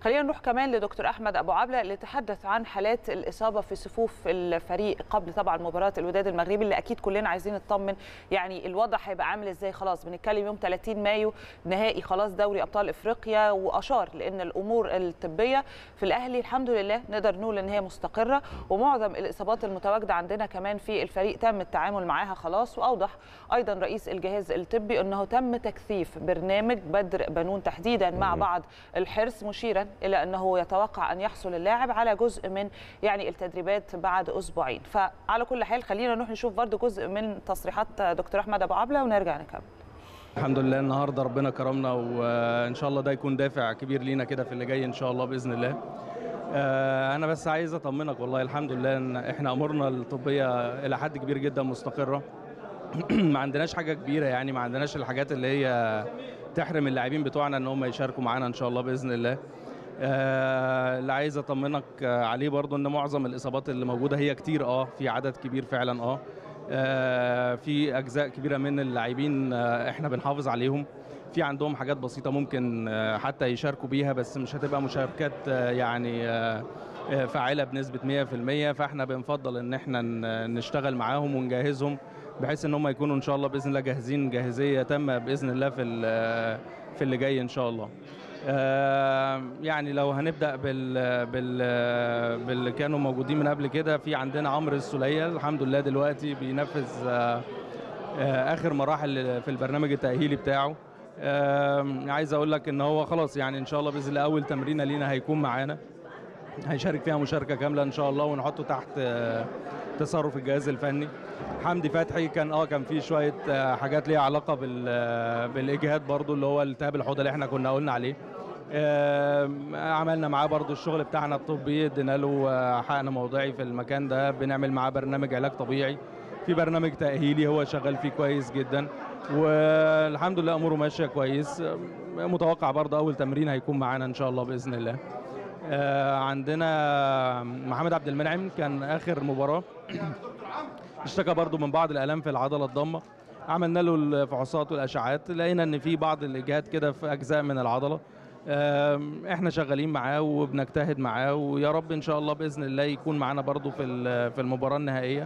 خلينا نروح كمان لدكتور احمد ابو عبله اللي تحدث عن حالات الاصابه في صفوف الفريق قبل طبعا مباراه الوداد المغربي اللي اكيد كلنا عايزين نطمن يعني الوضع هيبقى عامل ازاي. خلاص بنتكلم يوم 30 مايو نهائي خلاص دوري ابطال افريقيا، واشار لان الامور الطبيه في الاهلي الحمد لله نقدر نقول ان هي مستقره، ومعظم الاصابات المتواجده عندنا كمان في الفريق تم التعامل معاها خلاص. واوضح ايضا رئيس الجهاز الطبي انه تم تكثيف برنامج بدر بنون تحديدا مع بعض الحرص، مشيرا الى انه يتوقع ان يحصل اللاعب على جزء من يعني التدريبات بعد اسبوعين. فعلى كل حال خلينا نروح نشوف برضو جزء من تصريحات دكتور احمد ابو عبله ونرجع نكمل. الحمد لله النهارده ربنا كرمنا، وان شاء الله ده يكون دافع كبير لينا كده في اللي جاي ان شاء الله باذن الله. انا بس عايز اطمنك والله الحمد لله ان احنا امورنا الطبيه الى حد كبير جدا مستقره. ما عندناش حاجه كبيره، يعني ما عندناش الحاجات اللي هي تحرم اللاعبين بتوعنا ان هم يشاركوا معانا ان شاء الله باذن الله. اللي عايز اطمنك عليه برضو ان معظم الاصابات اللي موجوده هي كتير، في عدد كبير فعلا، في اجزاء كبيره من اللاعبين احنا بنحافظ عليهم، في عندهم حاجات بسيطه ممكن حتى يشاركوا بيها، بس مش هتبقى مشاركات يعني فاعله بنسبه 100%. فاحنا بنفضل ان احنا نشتغل معاهم ونجهزهم بحيث ان هم يكونوا ان شاء الله باذن الله جاهزين جاهزيه تامه باذن الله في اللي جاي ان شاء الله. يعني لو هنبدا باللي كانوا موجودين من قبل كده، في عندنا عمرو السوليه الحمد لله دلوقتي بينفذ اخر مراحل في البرنامج التاهيلي بتاعه. عايز اقول لك ان هو خلاص يعني ان شاء الله باذن الله اول تمرينه لينا هيكون معانا، هيشارك فيها مشاركه كامله ان شاء الله ونحطه تحت تصرف الجهاز الفني. حمدي فتحي كان في شويه حاجات ليها علاقه بالاجهاد برضو، اللي هو التهاب الحوض اللي احنا كنا قلنا عليه. عملنا معاه برضو الشغل بتاعنا الطبي، ادينا له حقن موضعي في المكان ده، بنعمل معاه برنامج علاج طبيعي، في برنامج تاهيلي هو شغال فيه كويس جدا، والحمد لله اموره ماشيه كويس. متوقع برضو اول تمرين هيكون معانا ان شاء الله باذن الله. عندنا محمد عبد المنعم كان اخر مباراه اشتكى برضو من بعض الالام في العضله الضمه، عملنا له الفحوصات والاشعاعات، لقينا ان في بعض الاجهاد كده في اجزاء من العضله. احنا شغالين معاه وبنجتهد معاه، ويا رب ان شاء الله باذن الله يكون معانا برضو في المباراه النهائيه.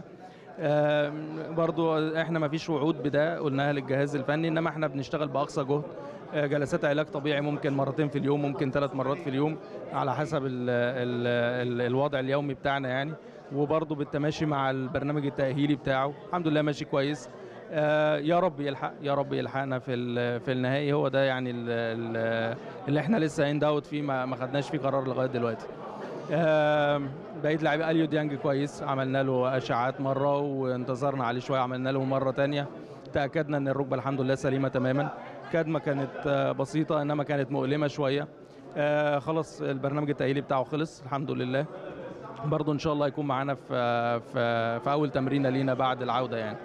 برضو احنا ما فيش وعود بده قلناها للجهاز الفني، انما احنا بنشتغل باقصى جهد. جلسات علاج طبيعي ممكن مرتين في اليوم، ممكن 3 مرات في اليوم على حسب الوضع اليومي بتاعنا يعني، وبرضو بالتماشي مع البرنامج التأهيلي بتاعه الحمد لله ماشي كويس. يا رب يلحقنا في النهائي، هو ده يعني اللي احنا لسه ان داوت فيه، ما خدناش فيه قرار لغايه دلوقتي. بقيت لاعب اليو ديانج كويس، عملنا له اشعاعات مره وانتظرنا عليه شويه، عملنا له مره ثانيه، تاكدنا ان الركبه الحمد لله سليمه تماما. كدمه كانت بسيطه انما كانت مؤلمه شويه. خلاص البرنامج التاهيلي بتاعه خلص الحمد لله، برضو ان شاء الله يكون معانا في اول تمرينه لينا بعد العوده يعني.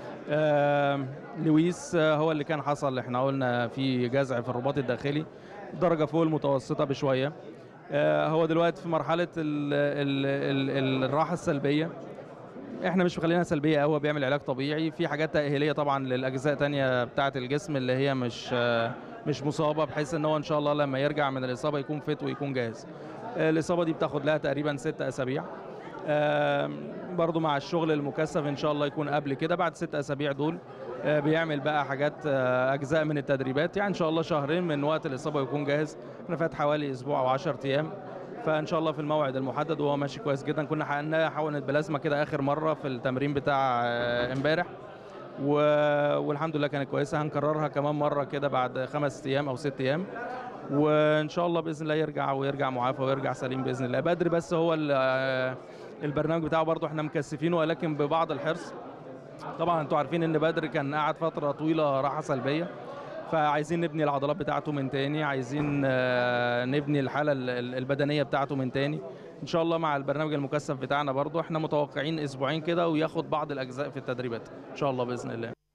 لويس هو اللي كان حصل، احنا قلنا في جزع في الرباط الداخلي درجه فوق المتوسطه بشويه. هو دلوقتي في مرحله الراحه السلبيه، احنا مش مخلينها سلبيه قوي، بيعمل علاج طبيعي، في حاجات تاهيليه طبعا للاجزاء تانية بتاعه الجسم اللي هي مش مصابه، بحيث ان هو ان شاء الله لما يرجع من الاصابه يكون فت ويكون جاهز. الاصابه دي بتاخد لها تقريبا 6 اسابيع، برضو مع الشغل المكثف ان شاء الله يكون قبل كده. بعد 6 اسابيع دول بيعمل بقى حاجات اجزاء من التدريبات، يعني ان شاء الله شهرين من وقت الاصابه يكون جاهز. احنا فات حوالي اسبوع او 10 ايام، فان شاء الله في الموعد المحدد وهو ماشي كويس جدا. كنا حققنا حقنه بلازما كده اخر مره في التمرين بتاع امبارح، والحمد لله كانت كويسه. هنكررها كمان مره كده بعد 5 ايام او 6 ايام، وان شاء الله باذن الله يرجع معافى ويرجع سليم باذن الله. بدر بس هو البرنامج بتاعه برضه احنا مكثفينه ولكن ببعض الحرص. طبعا انتوا عارفين ان بدر كان قاعد فتره طويله راحه سلبيه، فعايزين نبني العضلات بتاعته من تاني، عايزين نبني الحاله البدنيه بتاعته من تاني ان شاء الله. مع البرنامج المكثف بتاعنا برضه احنا متوقعين اسبوعين كده وياخد بعض الاجزاء في التدريبات ان شاء الله باذن الله.